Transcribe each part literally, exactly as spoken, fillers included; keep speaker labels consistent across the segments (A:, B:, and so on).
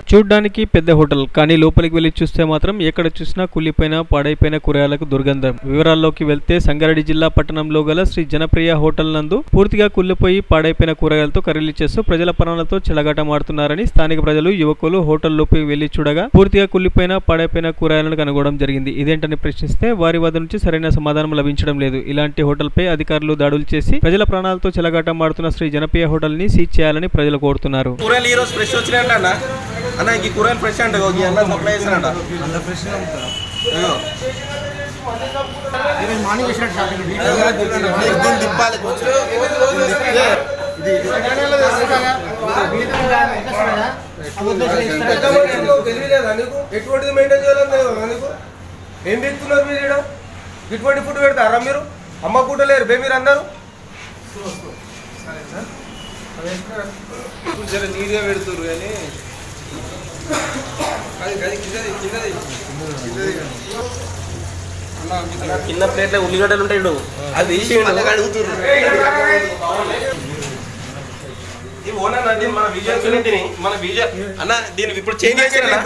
A: చూడ్డానికి పెద్ద హోటల్ కానీ లోపలికి వెళ్లి చూస్తే మాత్రం ఎక్కడ చూసినా కుళ్ళిపోయిన పాడైపోయిన కూరగాయలకు దుర్గంధం. వివరాల్లోకి వెళ్తే సంగారెడ్డి జిల్లా పట్టణంలో గల శ్రీ జనప్రియ హోటల్ నందు పూర్తిగా కుళ్ళిపోయి పాడైపోయిన కూరగాయలతో కర్రీలు చేస్తూ ప్రజల ప్రాణాలతో చెలగాటమాడుతున్నారని స్థానిక ప్రజలు యువకులు హోటల్ లోపలికి వెళ్లి చూడగా పూర్తిగా కుళ్ళిపోయిన పాడైపోయిన కూరగాయలను కనుగొనడం జరిగింది. ఇదేంటని ప్రశ్నిస్తే వారి వద్ద నుంచి సరైన సమాధానం లభించడం లేదు. ఇలాంటి హోటల్ పై అధికారులు దాడులు చేసి ప్రజల ప్రాణాలతో చెలగాటమాడుతున్న శ్రీ జనప్రియ హోటల్ ని సీజ్ చేయాలని ప్రజలు కోరుతున్నారు.
B: అన్న ఈ కూరగాయలు ఫ్రెష్ అంట అన్న సప్లై చేస్తారంట అంత ఫ్రెష్ మార్నింగ్ తిప్పాలి ఎటువంటిది మెయింటైన్ చేయాలి ఏం పెడుతున్నారు మీరు ఇక్కడ ఇటువంటి ఫుడ్ పెడతారా మీరు అమ్మ పూట లేరు బే మీరు అందరూ నీట్గా పెడుతున్నారు కానీ కింద ప్లేట్లో ఉల్లిగడ్డలు ఉంటాయి అది తీసి మన విజయ్ మన విజయ్ అన్న దీనికి ఇప్పుడు చేంజ్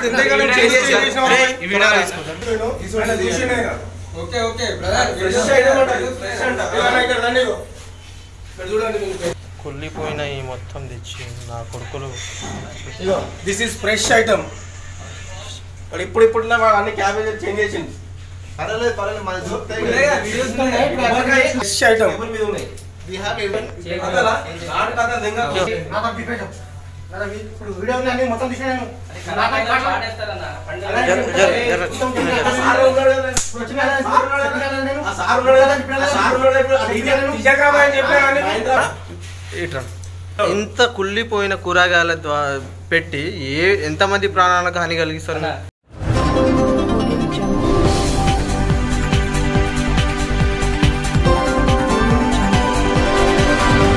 C: కుళ్ళిపోయిన ఈ మొత్తం తెచ్చి నా కొడుకులు
B: దిస్ ఈస్ ఫ్రెష్ ఐటమ్ ఇప్పుడు ఇప్పుడు అన్ని క్యాబేజీ చేంజ్ చేసింది పర్వాలేదు పర్వాలేదు మన ఫ్రెష్ ఐటమ్ మీద ఉన్నాయి
C: ఇంత కుళ్ళిపోయిన కూరగాయల పెట్టి ఏ ఎంతమంది ప్రాణాలకు హాని కలిగిస్తారు.